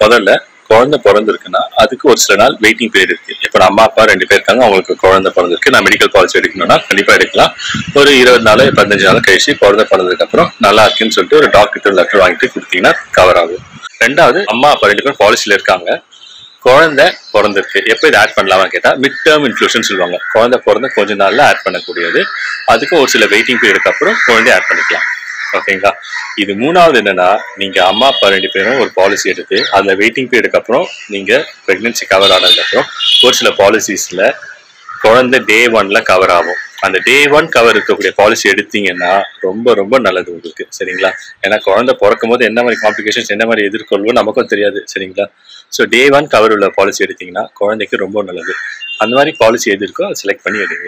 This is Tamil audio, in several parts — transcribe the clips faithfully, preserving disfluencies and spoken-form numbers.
முதல்ல குழந்தை பிறந்திருக்குன்னா அதுக்கு ஒரு சில நாள் வெயிட்டிங் பீரியட் இருக்கு. இப்போ அம்மா அப்பா ரெண்டு பேர் இருக்காங்க, அவங்களுக்கு குழந்தை பிறந்திருக்கு, நான் மெடிக்கல் பாலிசி எடுக்கணும்னா கண்டிப்பா எடுக்கலாம். ஒரு இருபது நாள் பதினஞ்சு நாள் கழிச்சு குழந்தை பிறந்ததுக்கு அப்புறம் நல்லா இருக்குன்னு சொல்லிட்டு ஒரு டாக்டர் லெட்டர் வாங்கிட்டு கொடுத்தீங்கன்னா கவர் ஆகும். ரெண்டாவது, அம்மா அப்பா ரெண்டு பேரும் பாலிசியில இருக்காங்க, குழந்தை பிறந்திருக்கு, எப்போ இதை ஆட் பண்ணலாமான்னு கேட்டால் மிட் டேர்ம் இன்க்ளூஷன் சொல்லுவாங்க. குழந்தை பிறந்த கொஞ்ச நாள்ல ஆட் பண்ணக்கூடியது. அதுக்கு ஒரு சில வெயிட்டிங் பீரியடுக்கு அப்புறம் குழந்தைய ஆட் பண்ணிக்கலாம். ஓகேங்களா? இது மூணாவது என்னன்னா, நீங்க அம்மா அப்பா ரெண்டு பேரும் ஒரு பாலிசி எடுத்து அதுல வெயிட்டிங் பீரியடுக்கு அப்புறம் நீங்க பிரெக்னன்சி கவர் ஆனதுக்கு அப்புறம் ஒரு சில பாலிசிஸ்ல குழந்தை டே ஒன்ல கவர் ஆகும். அந்த டே ஒன் கவர் இருக்கக்கூடிய பாலிசி எடுத்தீங்கன்னா ரொம்ப ரொம்ப நல்லது உங்களுக்கு. சரிங்களா? ஏன்னா குழந்தை பிறக்கும் போது என்ன மாதிரி காம்ப்ளிகேஷன்ஸ் என்ன மாதிரி எதிர்கொள்வோம் நமக்கும் தெரியாது. சரிங்களா? ஸோ டே ஒன் கவர் உள்ள பாலிசி எடுத்தீங்கன்னா குழந்தைக்கு ரொம்ப நல்லது. அந்த மாதிரி பாலிசி எது இருக்கோ அதை செலக்ட் பண்ணி எடுங்க.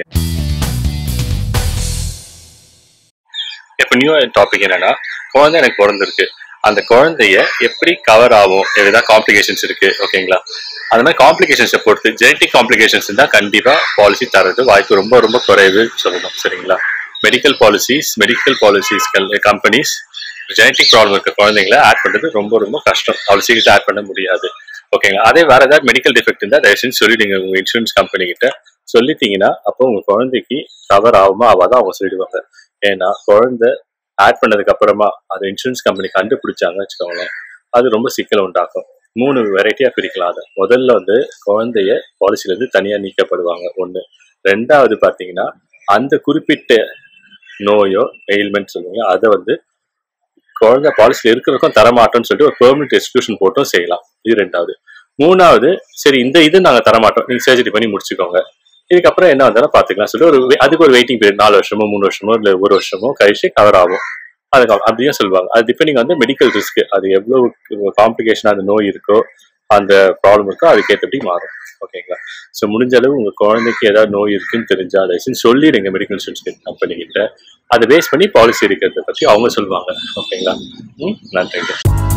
இப்போ நியூ டாபிக் என்னன்னா, குழந்தை எனக்கு பிறந்திருக்கு, அந்த குழந்தைய எப்படி கவர் ஆகும், எதாவது காம்ப்ளிகேஷன்ஸ் இருக்கு. ஓகேங்களா? அந்த மாதிரி காம்ப்ளிகேஷன்ஸை பொறுத்து ஜெனட்டிக் காம்ப்ளிகேஷன்ஸ் தான் கண்டிப்பா பாலிசி தரது வாய்ப்பு ரொம்ப ரொம்ப குறைவு சொல்லணும். சரிங்களா? Medical policies medical policies companies genetic problem இருக்க குழந்தைங்களை ஆட் பண்றது ரொம்ப ரொம்ப கஷ்டம், அவ்வளோ சீக்கிரம் ஆட் பண்ண முடியாது. ஓகேங்களா? அதே வேற ஏதாவது மெடிக்கல் டிஃபெக்ட் இருந்தால் தயவுசெய்து சொல்லிடுங்க உங்க இன்சூரன்ஸ் கம்பெனி கிட்ட. சொல்லிட்டீங்கன்னா அப்போ உங்க குழந்தைக்கு கவர் ஆகுமா ஆகாதான் அவங்க சொல்லிடுவாங்க. ஏன்னா குழந்தை ஆட் பண்ணதுக்கு அப்புறமா அது இன்சூரன்ஸ் கம்பெனி கண்டுபிடிச்சாங்க வச்சுக்கோங்களேன், அது ரொம்ப சிக்கல் உண்டாக்கும். மூணு வெரைட்டியா பிரிக்கலாம். அதை முதல்ல வந்து குழந்தைய பாலிசில இருந்து தனியா நீக்கப்படுவாங்க ஒண்ணு. ரெண்டாவது பாத்தீங்கன்னா அந்த குறிப்பிட்ட நோயோ எயில்மெண்ட் சொல்லுவாங்க, அதை வந்து குழந்தை பாலிசில இருக்கிறதுக்கும் தரமாட்டோம்னு சொல்லிட்டு ஒரு பெர்மனன்ட் எக்ஸ்க்ளூஷன் போட்டும் செய்யலாம். இது ரெண்டாவது. மூணாவது, சரி இந்த இது நாங்க தரமாட்டோம், நீங்க சர்ஜரி பண்ணி முடிச்சுக்கோங்க, இதுக்கப்புறம் என்ன வந்தாலும் பாத்துக்கலாம் சொல்லி ஒரு அதுக்கு ஒரு வெயிட்டிங் பீரியட் நாலு வருஷமோ மூணு வருஷமோ இல்ல ஒரு வருஷமோ கழிச்சு கவர் ஆகும். அதுக்கு அப்படியே சொல்லுவாங்க. அது டிபெண்டிங் வந்து மெடிக்கல் ரிஸ்க், அது எவ்வளவு காம்ப்ளிகேஷன் அந்த நோய் இருக்கோ அந்த ப்ராப்ளம் இருக்கோ அதுக்கேற்றபடி மாறும். ஓகேங்களா? ஸோ முடிஞ்ச அளவு உங்க குழந்தைக்கு ஏதாவது நோய் இருக்குன்னு தெரிஞ்சா அதை சொல்லிடுங்க மெடிக்கல் இன்சூரன்ஸ் கம்பெனி கிட்ட. அதை பேஸ் பண்ணி பாலிசி இருக்கிறத பத்தி அவங்க சொல்லுவாங்க. ஓகேங்களா? ம் நன்றி.